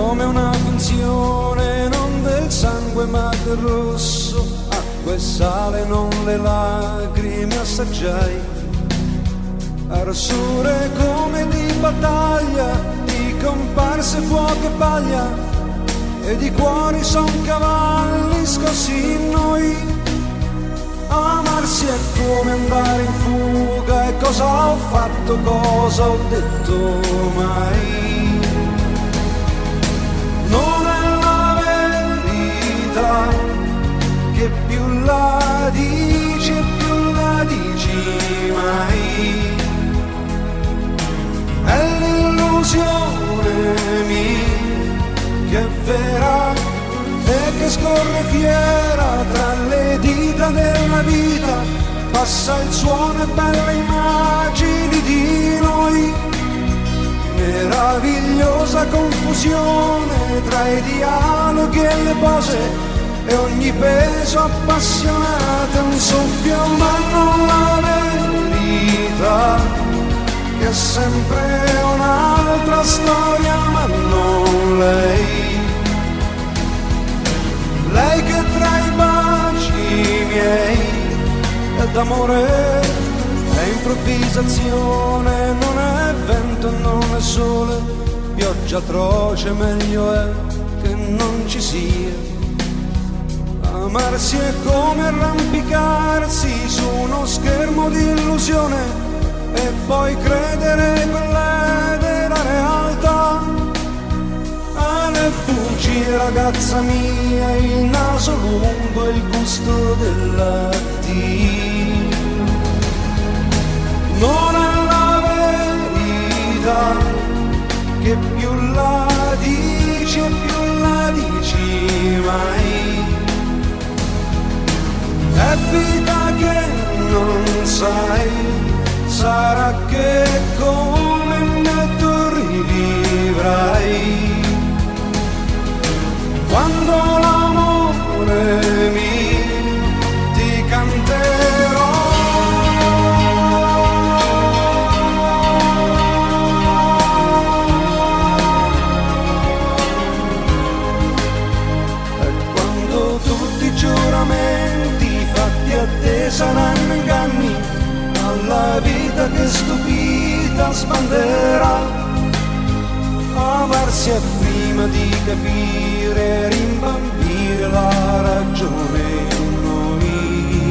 come una finzione, non del sangue ma del rosso, acqua e sale, non le lacrime assaggiai, arossure come di battaglia, di comparse, fuoco e paglia, e di cuori son cavalli scossi in noi. Amarsi è come andare in fuga, e cosa ho fatto, cosa ho detto mai? Non è la verità, che più la dici e più la dici mai. È l'illusione mia che è vera e che scorre fiera tra le dita della vita, passa il suono e belle immagini di noi, meravigliosa confusione tra i dialoghi e le pose, e ogni peso appassionato è un soffio, ma non la verità, che è sempre un'altra storia, ma non lei. Lei che tra i baci miei è d'amore, è improvvisazione, non è vento, non è sole, pioggia atroce, meglio è che non ci sia. Amarsi è come arrampicarsi su uno schermo di illusione e poi credere quella della realtà. Le bugie, ragazza mia, il naso lungo e il gusto della Dio. Non è la verità, che più la dici e più la dici mai. È vita che non sai, sarà che come me tu rivivrai. Quando l'amore ti canterò, e quando tutti i giuramenti fatti a te saranno inganni, alla vita che stupita sbanderà. Amarsi è prima di capire, rimbambire la ragione in noi.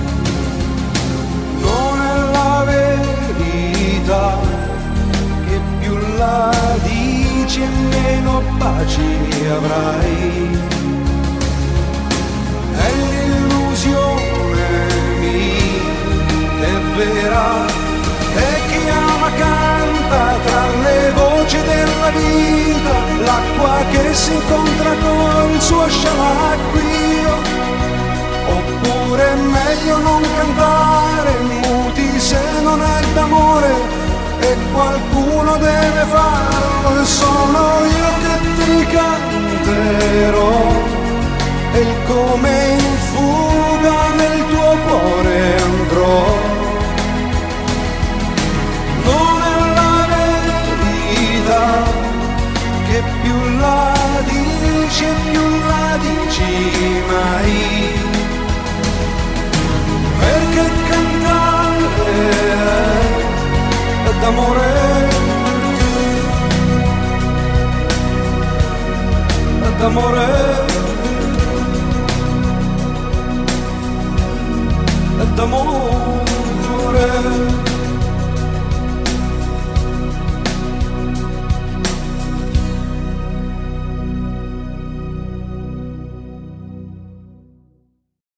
Non è la verità, che più la dici e meno baci avrai. È l'illusione mia, che è vera, e chi ama canta tra le voci della vita, l'acqua che si incontra col suo scialacquio. Oppure è meglio non cantare, muti se non è d'amore, e qualcuno deve farlo, e sono io che ti canterò, e il come in fuga nel tuo cuore andrò. Che più la dici e più la dici mai, perché cantare è d'amore, è d'amore, è d'amore.